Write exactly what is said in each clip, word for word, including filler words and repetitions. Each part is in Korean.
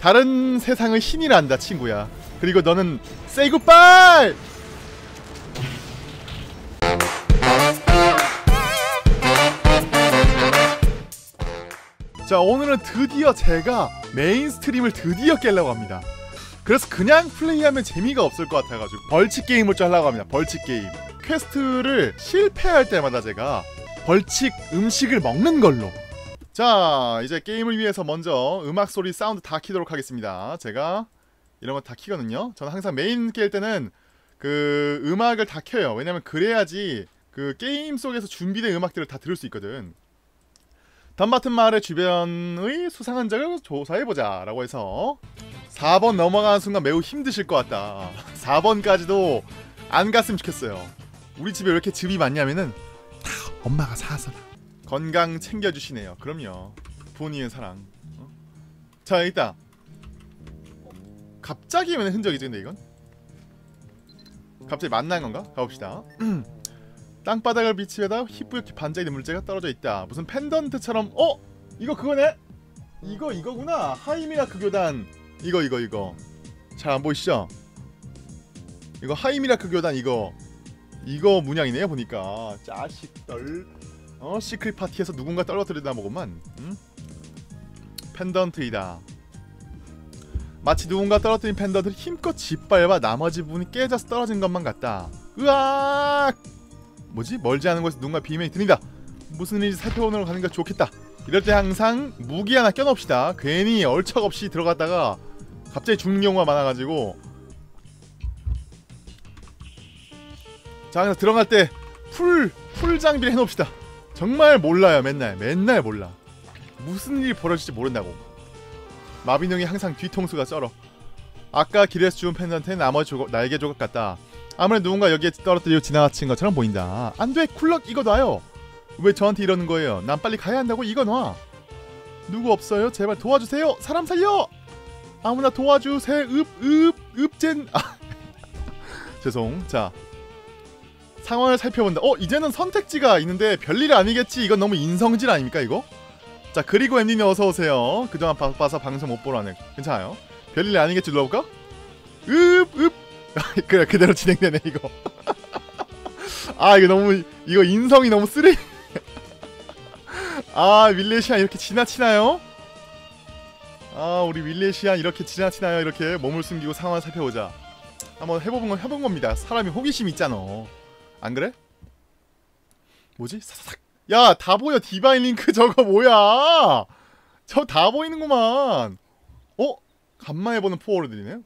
다른 세상의 신이란다 친구야. 그리고 너는 say goodbye. 자, 오늘은 드디어 제가 메인 스트림을 드디어 깨려고 합니다. 그래서 그냥 플레이하면 재미가 없을 것 같아가지고 벌칙 게임을 좀 하려고 합니다. 벌칙 게임. 퀘스트를 실패할 때마다 제가 벌칙 음식을 먹는 걸로. 자, 이제 게임을 위해서 먼저 음악 소리 사운드 다 키도록 하겠습니다. 제가 이런 거 다 키거든요. 저는 항상 메인 깰 때는 그 음악을 다 켜요. 왜냐면 그래야지 그 게임 속에서 준비된 음악들을 다 들을 수 있거든. 덤바튼 마을의 주변의 수상한 적을 조사해보자 라고 해서 사 번 넘어가는 순간 매우 힘드실 것 같다. 사 번까지도 안 갔으면 좋겠어요. 우리 집에 왜 이렇게 즙이 많냐면은 다 엄마가 사서 건강 챙겨주시네요. 그럼요. 부모님의 사랑. 어? 자, 일단 갑자기 왜 흔적이지 근데 이건? 갑자기 만난 건가? 가봅시다. 땅바닥을 비치려다 희뿌옇게 반짝이는 물체가 떨어져 있다. 무슨 펜던트처럼. 어? 이거 그거네? 이거 이거구나. 하이미라크 교단. 이거 이거 이거 잘 안 보이시죠? 이거 하이미라크 교단 이거 이거 문양이네요 보니까. 자식들. 어? 시크릿 파티에서 누군가 떨어뜨리다 보구만. 응? 펜던트이다. 마치 누군가 떨어뜨린 펜던트를 힘껏 짓밟아 나머지 부분이 깨져서 떨어진 것만 같다. 으악! 뭐지? 멀지 않은 곳에서 누군가 비명이 들린다. 무슨 일인지 살펴보러 가는 게 좋겠다. 이럴 때 항상 무기 하나 껴놓읍시다. 괜히 얼척없이 들어갔다가 갑자기 죽는 경우가 많아가지고. 자, 그래서 들어갈 때 풀, 풀 장비를 해놓읍시다. 정말 몰라요. 맨날 맨날 몰라. 무슨 일이 벌어질지 모른다고. 마빈형이 항상 뒤통수가 쩔어. 아까 길에서 주운 펜던트는 나머지 조각, 날개 조각 같다. 아무래도 누군가 여기에 떨어뜨리고 지나친 것처럼 보인다. 안돼, 쿨럭 이거 놔요. 왜 저한테 이러는 거예요? 난 빨리 가야 한다고. 이거 놔. 누구 없어요? 제발 도와주세요. 사람 살려. 아무나 도와주세요. 읍, 읍, 읍젠. 아, 죄송. 자, 상황을 살펴본다. 어, 이제는 선택지가 있는데 별일 아니겠지. 이건 너무 인성질 아닙니까 이거? 자, 그리고 엠디님 어서오세요. 그동안 바빠서 방송 못 보러 하네. 괜찮아요. 별일 아니겠지. 눌러볼까? 읍, 읍. 그래, 그대로 진행되네 이거. 아, 이거 너무, 이거 인성이 너무 쓰레기. 아, 윌레시안 이렇게 지나치나요? 아, 우리 윌레시안 이렇게 지나치나요? 이렇게 몸을 숨기고 상황을 살펴보자. 한번 해본 건 해본 겁니다. 사람이 호기심 있잖아. 안 그래? 뭐지? 사사삭. 야, 다 보여. 디바인 링크 저거 뭐야? 저 다 보이는구만. 어? 간만에 보는 포워드들이네.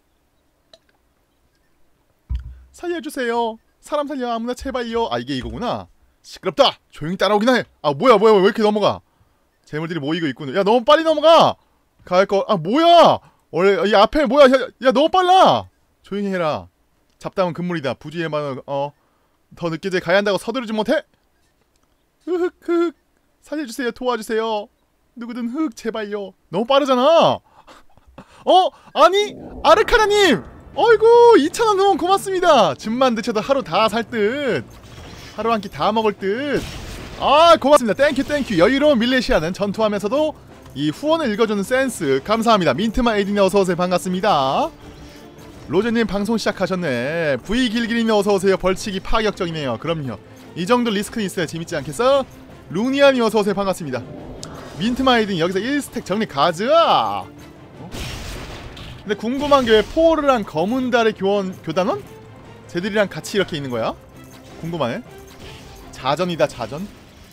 살려주세요. 사람 살려. 아무나 제발요. 아, 이게 이거구나. 시끄럽다. 조용히 따라오긴 해. 아, 뭐야 뭐야 왜 이렇게 넘어가. 재물들이 모이고 있군. 야, 너무 빨리 넘어가. 가을거. 아, 뭐야. 원래 이 앞에 뭐야. 야, 야, 너무 빨라. 조용히 해라. 잡담은 금물이다. 부지에만 어 더 늦게 제 가야 한다고 서두르지 못해. 흐흑 흐흑. 살려주세요. 도와주세요. 누구든 흑 제발요. 너무 빠르잖아. 어? 아니 아르카나님. 어이구 이천 원 너무 고맙습니다. 즙만 드셔도 하루 다 살 듯. 하루 한 끼 다 먹을 듯. 아, 고맙습니다. 땡큐 땡큐. 여유로운 밀레시아는 전투하면서도 이 후원을 읽어주는 센스 감사합니다. 민트마 에이디님 어서오세요. 반갑습니다. 로제님 방송 시작하셨네. 브이길길님 어서오세요. 벌칙이 파격적이네요. 그럼요. 이 정도 리스크는 있어야 재밌지 않겠어? 루니아님 어서오세요. 반갑습니다. 민트마 에이디님 여기서 일 스택 정리 가즈아. 어? 근데 궁금한 게 포르랑 검은 달의 교원, 교단원? 쟤들이랑 같이 이렇게 있는 거야? 궁금하네. 자전이다 자전.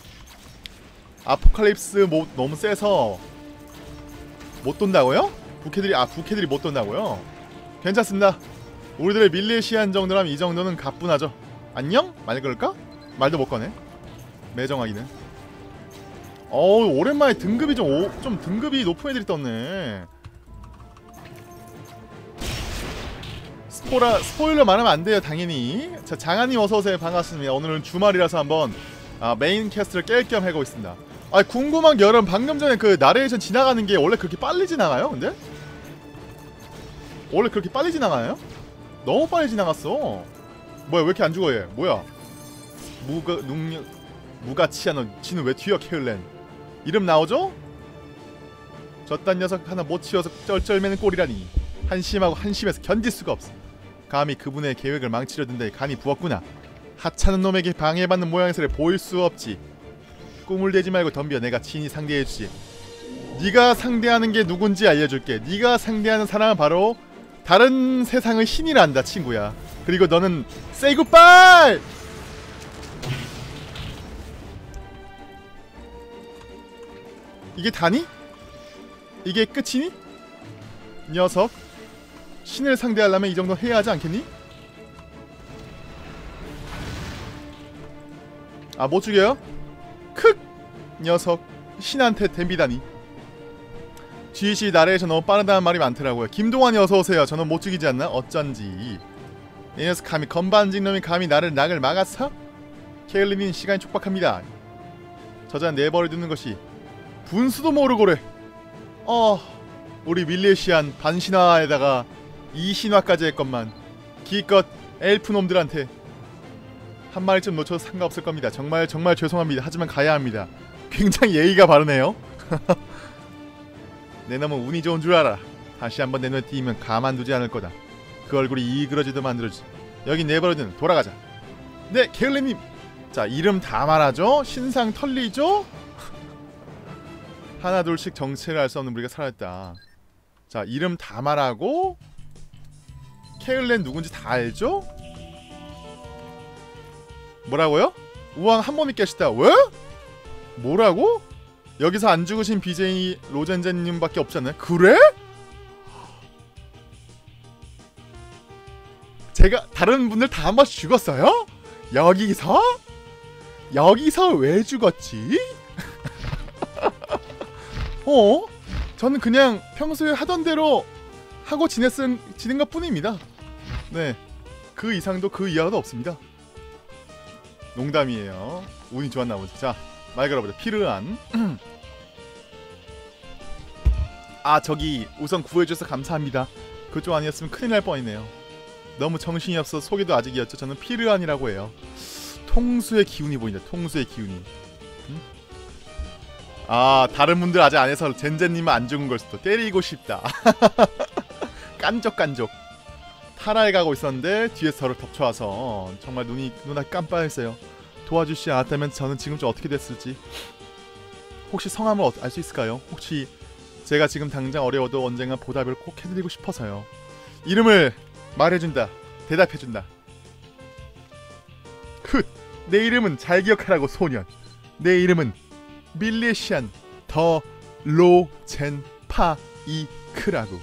아포칼립스 뭐 너무 세서 못 돈다고요? 부캐들이 아 부캐들이 못 돈다고요? 괜찮습니다. 우리들의 밀레시안 정도라면 이 정도는 가뿐하죠. 안녕? 말 걸까? 말도 못 거네. 매정하기는. 어우, 오랜만에 등급이 좀, 오, 좀 등급이 높은 애들이 떴네. 스포라, 스포일러 말하면 안 돼요, 당연히. 자, 장한님 어서오세요. 반갑습니다. 오늘은 주말이라서 한번 아, 메인 캐스트를 깰 겸 하고 있습니다. 아, 궁금한 게 여러분, 방금 전에 그 나레이션 지나가는 게 원래 그렇게 빨리 지나가요? 근데? 원래 그렇게 빨리 지나가요? 너무 빨리 지나갔어. 뭐야, 왜 이렇게 안 죽어 얘? 뭐야? 무가 능력 무가치아노. 지는 왜 튀어? 케일렌 이름 나오죠? 저딴 녀석 하나 못 치워서 쩔쩔매는 꼴이라니. 한심하고 한심해서 견딜 수가 없어. 감히 그분의 계획을 망치려 든데 간이 부었구나. 하찮은 놈에게 방해받는 모양새를 보일 수 없지. 꿈을 대지 말고 덤벼. 내가 친히 상대해주지. 네가 상대하는 게 누군지 알려줄게. 네가 상대하는 사람은 바로 다른 세상의 신이란다 친구야. 그리고 너는 say goodbye! 이게 다니? 이게 끝이니? 녀석, 신을 상대하려면 이 정도 해야 하지 않겠니? 아, 못 죽여요? 크! 녀석, 신한테 댐비다니. 지휘씨 나라에서 너무 빠르다는 말이 많더라고요. 김동완이 어서오세요. 저는 못 죽이지 않나? 어쩐지 이 녀석 감히 건반진 놈이 감히 나를 낙을 막았어? 케일린님 시간이 촉박합니다. 저자 내버려두는 것이 분수도 모르고래. 어... 우리 밀레시안 반신화에다가 이신화까지 했건만 기껏 엘프놈들한테 한 마리쯤 놓쳐도 상관없을 겁니다. 정말 정말 죄송합니다. 하지만 가야 합니다. 굉장히 예의가 바르네요. 내 놈은 운이 좋은 줄 알아. 다시 한번 내 눈에 띄면 가만두지 않을 거다. 그 얼굴이 이그러지도 만들어주지. 여기 내버려두는 돌아가자. 네, 케일린님. 자, 이름 다 말하죠. 신상 털리죠. 하나 둘씩 정체를 알 수 없는 우리가 살아있다. 자, 이름 다 말하고 케일렌 누군지 다 알죠? 뭐라고요? 우왕 한 몸이 깨시다. 왜? 뭐라고? 여기서 안 죽으신 비제이 로젠젠님밖에 없지 않나요? 그래? 제가 다른 분들 다 한 번씩 죽었어요? 여기서? 여기서 왜 죽었지? 어? 저는 그냥 평소에 하던 대로 하고 지냈은, 지낸 것 뿐입니다. 네, 그 이상도 그 이하도 없습니다. 농담이에요. 운이 좋았나 보지. 자, 말 걸어보자. 피르안. 아, 저기 우선 구해줘서 감사합니다. 그쪽 아니었으면 큰일 날 뻔했네요. 너무 정신이 없어 소개도 아직이었죠. 저는 피르안이라고 해요. 통수의 기운이 보인다. 통수의 기운이. 응? 아, 다른 분들 아직 안 해서 젠젠님은 안 죽은 걸 수도. 때리고 싶다. 깐족깐족. 타라에 가고 있었는데 뒤에서 저를 덮쳐와서 정말 눈이 눈이 깜빡했어요. 도와주시지 않았다면 저는 지금 좀 어떻게 됐을지. 혹시 성함을 알 수 있을까요? 혹시 제가 지금 당장 어려워도 언젠가 보답을 꼭 해드리고 싶어서요. 이름을 말해준다. 대답해준다. 훗! 내 이름은 잘 기억하라고 소년. 내 이름은 밀레시안 더 로젠파이크라고.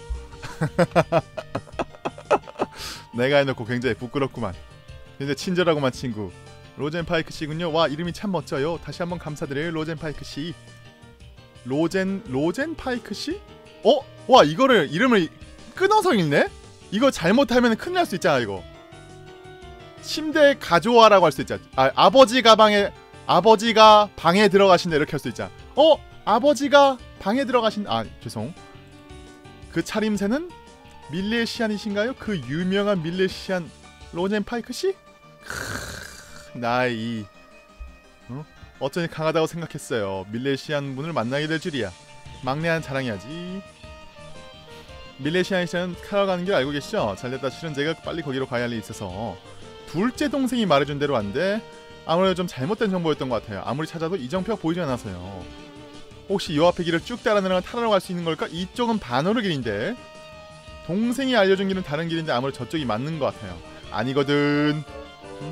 내가 해놓고 굉장히 부끄럽구만. 굉장히 친절하구만 친구. 로젠파이크 씨군요. 와, 이름이 참 멋져요. 다시 한번 감사드려요 로젠파이크 씨. 로젠 로젠파이크 씨? 어? 와, 이거를 이름을 끊어서 읽네? 이거 잘못하면 큰일 날 수 있잖아. 이거 침대 가져와라고 할 수 있잖아. 아, 아버지 가방에 아버지가 방에 들어가신다 이렇게 할 수 있잖아. 어? 아버지가 방에 들어가신... 아, 죄송. 그 차림새는 밀레시안이신가요? 그 유명한 밀레시안 로젠파이크 씨? 크으, 나이 어? 어쩌니 강하다고 생각했어요. 밀레시안 분을 만나게 될 줄이야. 막내한 자랑해야지. 밀레시안 씨는 카라 가는 길 알고 계시죠? 잘됐다. 실은 제가 빨리 거기로 가야 할 일이 있어서 둘째 동생이 말해준 대로 한데 아무래도 좀 잘못된 정보였던 것 같아요. 아무리 찾아도 이정표가 보이지 않아서요. 혹시 요 앞에 길을 쭉 따라 내려가 타라로 갈 수 있는 걸까? 이쪽은 반호르 길인데 동생이 알려준 길은 다른 길인데 아무래도 저쪽이 맞는 것 같아요. 아니거든. 응?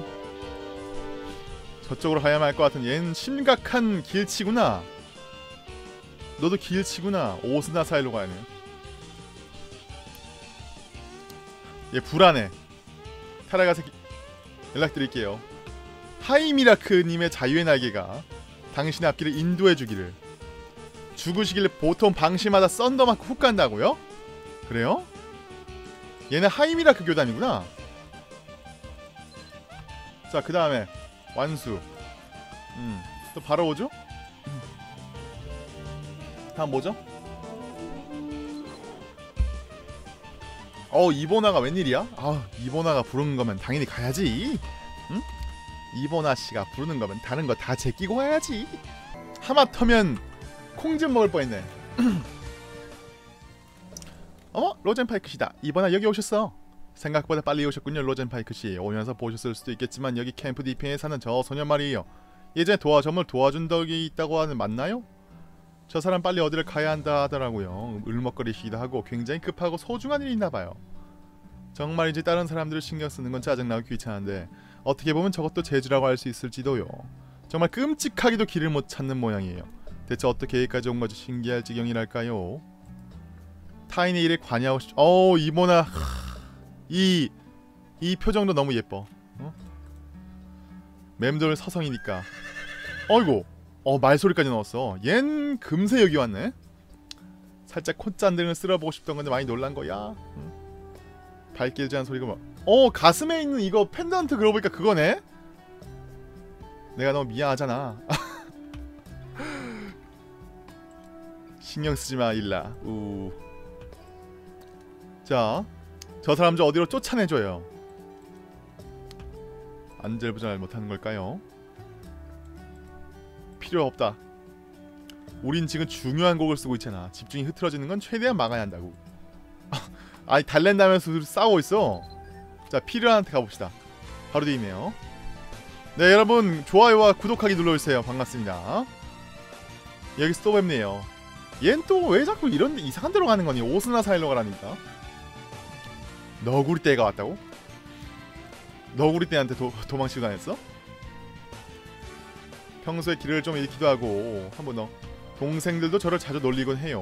저쪽으로 가야만 할 것 같은 얘는 심각한 길치구나. 너도 길치구나. 오스나 사이로 가야네. 얘 불안해. 타라가 새끼 연락드릴게요. 하이미라크님의 자유의 날개가 당신의 앞길을 인도해주기를. 죽으시길 보통 방심하다 썬더마크 훅 간다고요? 그래요? 얘는 하이미라크 교단이구나. 자, 그 다음에 완수. 음, 또 바로 오죠? 음. 다음 뭐죠? 어, 이보나가 웬일이야? 아, 이보나가 부르는 거면 당연히 가야지. 응? 이보나 씨가 부르는 거면 다른 거 다 제끼고 가야지. 하마터면 콩 좀 먹을 뻔했네. 어머 로젠파이크씨다. 이번에 여기 오셨어. 생각보다 빨리 오셨군요 로젠파이크씨. 오면서 보셨을 수도 있겠지만 여기 캠프 뒤편에 사는 저 소년 말이에요. 예전에 도와 점을 도와준 적이 있다고 하는 맞나요? 저 사람 빨리 어디를 가야 한다 하더라고요. 울먹거리시기도 하고 굉장히 급하고 소중한 일이 있나봐요. 정말 이제 다른 사람들을 신경 쓰는 건 짜증나고 귀찮은데 어떻게 보면 저것도 재주라고 할 수 있을지도요. 정말 끔찍하게도 길을 못 찾는 모양이에요. 대체 어떻게 여기까지 온 거지? 신기할 지경이랄까요. 타인의 일에 관여하고 싶... 어우 이모나 이... 이 표정도 너무 예뻐. 어? 맴돌 서성이니까. 어이구 어 말소리까지 넣었어. 얜 금세 여기 왔네. 살짝 콧잔등을 쓸어보고 싶던 건데 많이 놀란 거야. 응? 발길지한 소리가 뭐... 어 가슴에 있는 이거 펜던트 그러고 보니까 그거네? 내가 너무 미안하잖아. 신경쓰지마 일라. 우. 자, 저 사람 저 어디로 쫓아내줘요. 안절부절 못하는 걸까요? 필요 없다. 우린 지금 중요한 곡을 쓰고 있잖아. 집중이 흐트러지는 건 최대한 막아야 한다고. 아니 달랜다면서 싸우고 있어. 자 필요한 한테 가봅시다. 바로 뒤에 있네요. 네 여러분 좋아요와 구독하기 눌러주세요. 반갑습니다. 여기서 또 뵙네요. 얜 또 왜 자꾸 이런 이상한 데로 가는 거니? 오스나 사일로 가라니까. 너구리 떼가 왔다고? 너구리 떼한테 도, 도망치고 다녔어? 평소에 길을 좀 잃기도 하고 한번 너 동생들도 저를 자주 놀리곤 해요.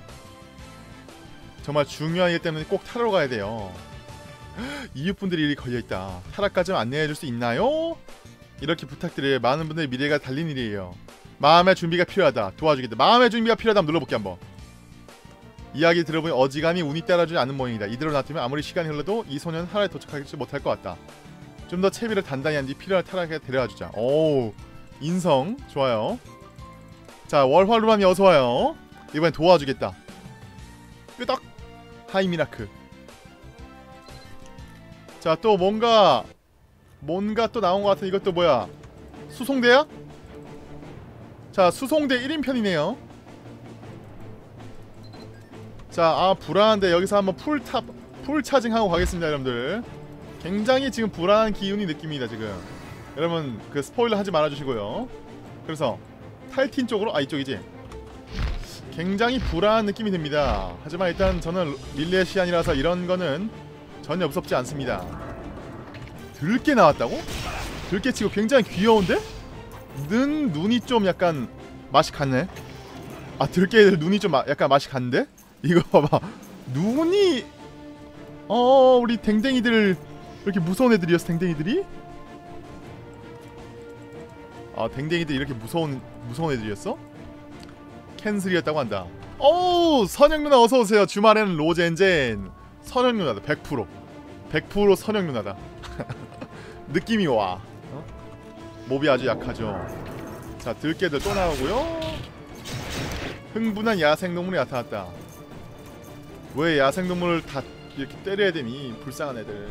정말 중요한 일 때문에 꼭 타러 가야 돼요. 이웃분들이 일이 걸려있다. 타락까지 좀 안내해줄 수 있나요? 이렇게 부탁드려요. 많은 분들의 미래가 달린 일이에요. 마음의 준비가 필요하다. 도와주겠다. 마음의 준비가 필요하다면 눌러볼게 한번. 이야기 들어보니 어지간히 운이 따라주지 않는 모양이다. 이대로 놔두면 아무리 시간이 흘러도 이 소년은 하루에 도착하지 못할 것 같다. 좀 더 채비를 단단히 한 뒤 필요한 타락에 데려와주자. 오우 인성 좋아요. 자 월화루맘이 어서와요. 이번엔 도와주겠다. 끄덕 하이미라크. 자 또 뭔가 뭔가 또 나온 것 같은 이것도 뭐야? 수송대야? 자 수송대 일 인편이네요. 자 아 불안한데 여기서 한번 풀탑 풀차징하고 가겠습니다 여러분들. 굉장히 지금 불안한 기운이 느낍니다 지금. 여러분 그 스포일러 하지 말아주시고요. 그래서 탈틴 쪽으로 아 이쪽이지. 굉장히 불안한 느낌이 듭니다. 하지만 일단 저는 밀레시안이라서 이런 거는 전혀 무섭지 않습니다. 들깨 나왔다고? 들깨치고 굉장히 귀여운데? 는 눈이 좀 약간 맛이 갔네. 아 들깨들 눈이 좀 마, 약간 맛이 갔는데? 이거 봐봐 눈이 어 우리 댕댕이들 이렇게 무서운 애들이었어. 댕댕이들이? 아 댕댕이들 이렇게 무서운 무서운 애들이었어? 캔슬이었다고 한다. 어우 선영 누나 어서오세요. 주말에는 로젠젠 선영 누나다. 백 퍼센트 백 퍼센트 선영 누나다. 느낌이 와. 어? 몹이 아주 약하죠. 자 들깨들 또 나오고요. 흥분한 야생동물이 나타났다. 왜 야생동물을 다 이렇게 때려야 되니? 불쌍한 애들.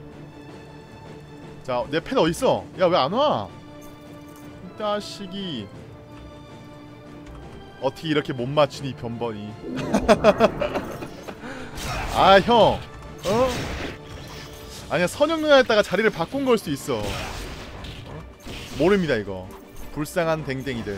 자 내 펫 어딨어? 야 왜 안 와? 이 자식이 어떻게 이렇게 못 맞추니 변번이. 아 형 어? 아니야 선영 누나였다가 자리를 바꾼 걸 수도 있어. 어? 모릅니다 이거. 불쌍한 댕댕이들.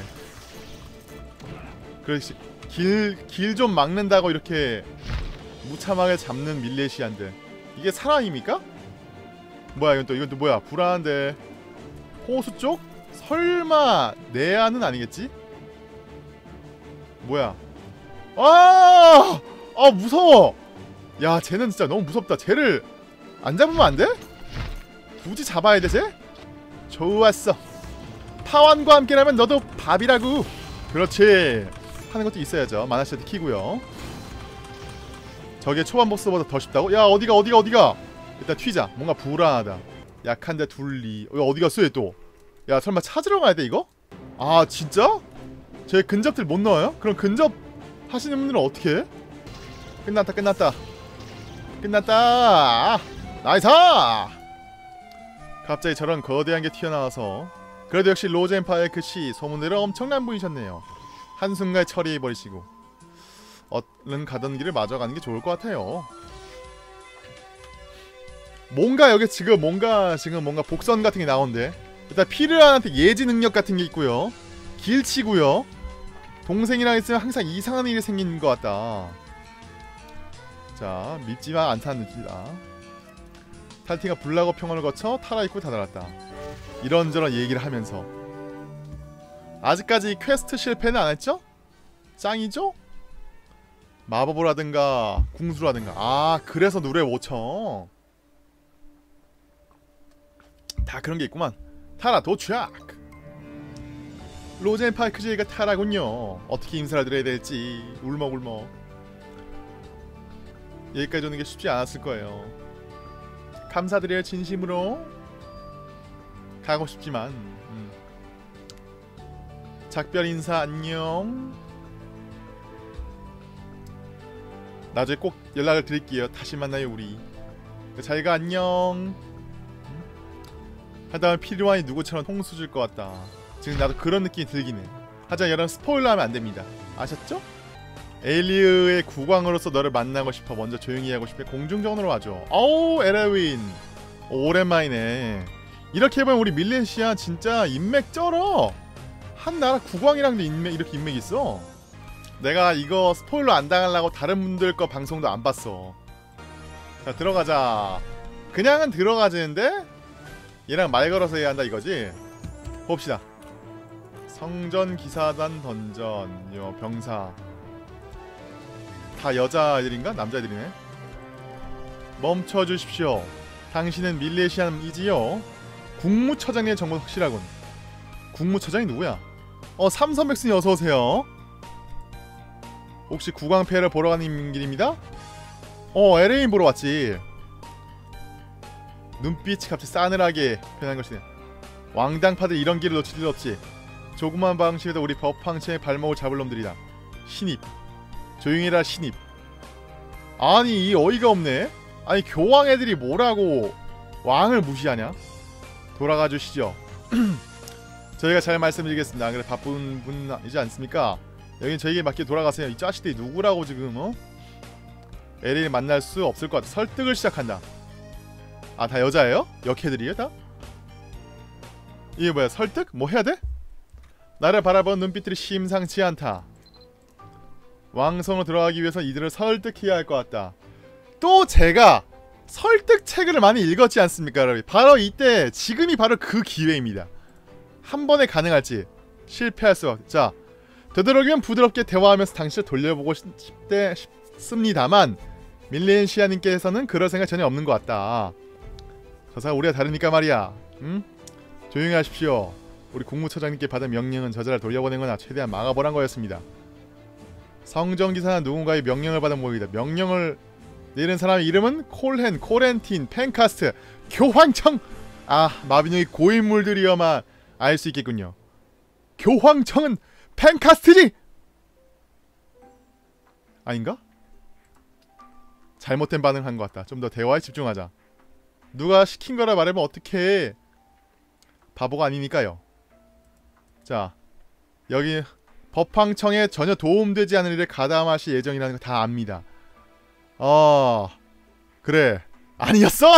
그렇지 길 길 좀 막는다고 이렇게 무참하게 잡는 밀레시안들. 이게 사람입니까? 뭐야 이건 또 이건 또 뭐야 불안한데. 호수 쪽? 설마 내안은 아니겠지? 뭐야? 아! 아 무서워. 야 쟤는 진짜 너무 무섭다. 쟤를 안 잡으면 안 돼? 굳이 잡아야 돼 쟤? 좋았어. 파완과 함께라면 너도 밥이라고. 그렇지. 하는 것도 있어야죠. 마나시한테 키고요. 저게 초반 보스보다 더 쉽다고? 야 어디가 어디가 어디가. 일단 튀자. 뭔가 불안하다. 약한데 둘리. 어, 어디 갔어 얘 또? 야 설마 찾으러 가야 돼 이거? 아 진짜? 제 근접들 못 넣어요? 그럼 근접 하시는 분들은 어떻게 해? 끝났다 끝났다 끝났다. 나이스! 갑자기 저런 거대한 게 튀어나와서. 그래도 역시 로젠파이크 씨 소문대로 엄청난 분이셨네요. 한순간에 처리해버리시고. 얼른 가던 길을 마저 가는 게 좋을 것 같아요. 뭔가 여기 지금 뭔가 지금 뭔가 복선 같은 게 나오는데 일단 피르란한테 예지 능력 같은 게 있고요. 길치고요. 동생이랑 있으면 항상 이상한 일이 생기는 것 같다. 자, 밉지만 않다는 느낌이다. 탈티가 불나고 평원을 거쳐 타라 입구 다다랐다. 이런저런 얘기를 하면서 아직까지 퀘스트 실패는 안 했죠? 짱이죠? 마법으로라든가 궁수라든가. 아, 그래서 누레 오청 다 그런 게 있구만. 타라 도착. 로젠파이크 제이가 타라군요. 어떻게 인사를 드려야 될지 울먹울먹. 여기까지 오는 게 쉽지 않았을 거예요. 감사드려요 진심으로. 가고 싶지만 음. 작별 인사 안녕. 나중에 꼭 연락을 드릴게요. 다시 만나요 우리. 잘가 안녕. 하다가 피르완이 누구처럼 홍수 줄 것 같다. 지금 나도 그런 느낌이 들긴 해. 하지만 여러분 스포일러 하면 안됩니다. 아셨죠? 에일리의 국왕으로서 너를 만나고 싶어. 먼저 조용히 하고 싶어. 공중전으로 와줘. 어우 에레윈 오랜만이네. 이렇게 해보면 우리 밀레시아 진짜 인맥 쩔어. 한 나라 국왕이랑도 인맥 이렇게 인맥 있어. 내가 이거 스포일러 안 당하려고 다른 분들 거 방송도 안 봤어. 자 들어가자. 그냥은 들어가지는데 얘랑 말 걸어서 해야 한다 이거지. 봅시다. 성전 기사단 던전 요 병사 다 여자애들인가? 남자애들이네. 멈춰주십시오. 당신은 밀레시안이지요? 국무처장의 정보 확실하군. 국무처장이 누구야? 어 삼선백순이 어서오세요. 혹시 국왕폐를 보러 가는 길입니다? 어 엘에이 보러 왔지. 눈빛이 갑자기 싸늘하게 변한 것이네. 왕당파들 이런 길을 놓칠 일 없지. 조그만 방식에도 우리 법황체의 발목을 잡을 놈들이다. 신입. 조용히라 신입. 아니 이 어이가 없네. 아니 교황 애들이 뭐라고 왕을 무시하냐. 돌아가 주시죠. 저희가 잘 말씀드리겠습니다. 그래 바쁜 분이지 않습니까? 여긴 저에게 맞게 돌아가세요. 이 자식들이 누구라고 지금 어? 엘에이를 만날 수 없을 것 같아. 설득을 시작한다. 아 다 여자예요? 역해들이에요 다? 이게 뭐야 설득? 뭐 해야 돼? 나를 바라보는 눈빛들이 심상치 않다. 왕성으로 들어가기 위해서 이들을 설득해야 할 것 같다. 또 제가 설득책을 많이 읽었지 않습니까 여러분? 바로 이때 지금이 바로 그 기회입니다. 한 번에 가능할지 실패할 수 없... 자 되도록이면 부드럽게 대화하면서 당신을 돌려보고 싶대 싶습니다만 밀레시아님께서는 그럴 생각 전혀 없는 것 같다. 저 사람 우리가 다르니까 말이야. 응? 조용히 하십시오. 우리 국무처장님께 받은 명령은 저자를 돌려보내거나 최대한 막아보란 거였습니다. 성전기사는 누군가의 명령을 받은 모임이다. 명령을 내린 사람의 이름은 콜헨, 코렌틴, 펜카스트, 교황청! 아, 마비노의 고인물들이어만 알 수 있겠군요. 교황청은 펜카스트지! 아닌가? 잘못된 반응한 것 같다. 좀 더 대화에 집중하자. 누가 시킨 거라 말하면 어떡해. 바보가 아니니까요. 자, 여기 법황청에 전혀 도움되지 않을 일에 가담하실 예정이라는 거 다 압니다. 어... 그래. 아니었어?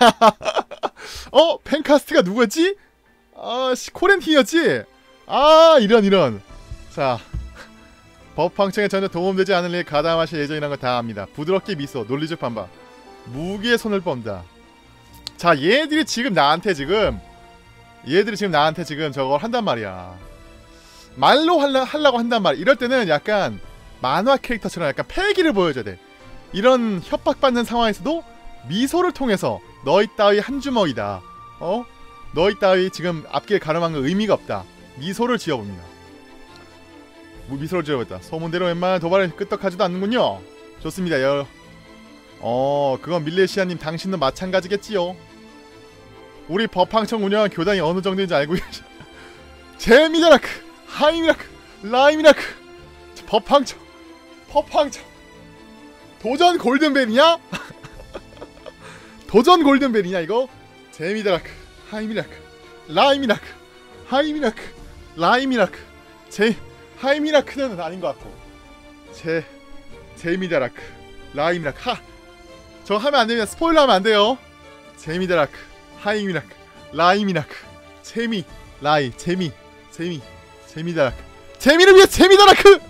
어? 펜카스트가 누구였지? 아... 씨, 코렌틴이었지? 아... 이런 이런. 자... 법황청에 전혀 도움되지 않을 일에 가담하실 예정이라는 거 다 압니다. 부드럽게 미소, 논리적 반박. 무기에 손을 뻗다. 자, 얘들이 지금 나한테 지금 얘들이 지금 나한테 지금 저걸 한단 말이야. 말로 할라, 하려고 한단 말이야. 이럴 때는 약간 만화 캐릭터처럼 약간 패기를 보여줘야 돼. 이런 협박받는 상황에서도 미소를 통해서 너희 따위 한 주먹이다. 어? 너희 따위 지금 앞길 가늠한 건 의미가 없다. 미소를 지어봅니다. 미소를 지어봤다. 소문대로 웬만한 도발을 끄떡하지도 않는군요. 좋습니다. 여... 어... 그건 밀레시아님 당신도 마찬가지겠지요. 우리 법황청 운영한 교단이 어느 정도인지 알고 계셔. 제미라크, 하이미라크, 라이미라크, 법황청, 법황청. 도전 골든벨이냐? 도전 골든벨이냐 이거? 제미라크, 하이미라크, 라이미라크, 하이미라크, 라이미라크. 제 하이미라크는 아닌 것 같고, 제 제미다라크 라이미라크. 하! 저 하면 안됩니다. 스포일러 하면 안돼요. 제미다라크 하이미라크 라이미라크 제미 라이 제미 제미 제미다라크. 재미를 위해 제미다라크.